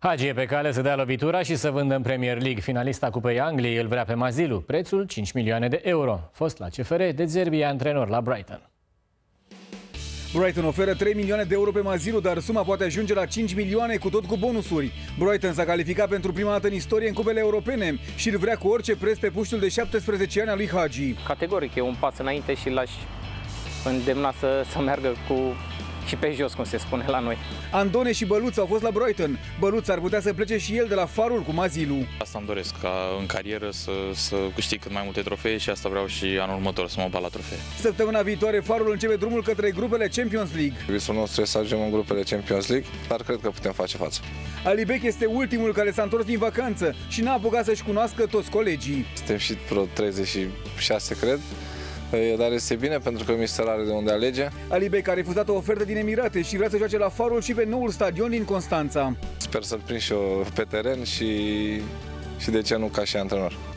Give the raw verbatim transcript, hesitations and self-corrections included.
Hagi e pe cale să dea lovitura și să vândă în Premier League. Finalista Cupei Angliei îl vrea pe Mazilu. Prețul cinci milioane de euro. Fost la C F R, De Zerbi e antrenor la Brighton. Brighton oferă trei milioane de euro pe Mazilu, dar suma poate ajunge la cinci milioane, cu tot cu bonusuri. Brighton s-a calificat pentru prima dată în istorie în cupele europene și îl vrea cu orice preț pe puștul de șaptesprezece ani al lui Hagi. Categoric, e un pas înainte și l-aș îndemna să, să meargă cu și pe jos, cum se spune la noi. Andone și Băluț au fost la Brighton. Băluț ar putea să plece și el de la Farul cu Mazilu. Asta îmi doresc, ca în carieră să, să câștig cât mai multe trofee și asta vreau și anul următor, să mă bat la trofee. Săptămâna viitoare Farul începe drumul către grupele Champions League. Visul nostru este să ajungem în grupele Champions League, dar cred că putem face față. Ali Bec este ultimul care s-a întors din vacanță și n-a apucat să-și cunoască toți colegii. Suntem și vreo treizeci și șase, cred. Dar este bine pentru că Mister are de unde alege. Ali Bec a refuzat o ofertă din Emirate și vrea să joace la Farul și pe noul stadion din Constanța. Sper să-l prind și eu pe teren și, și de ce nu ca și antrenor.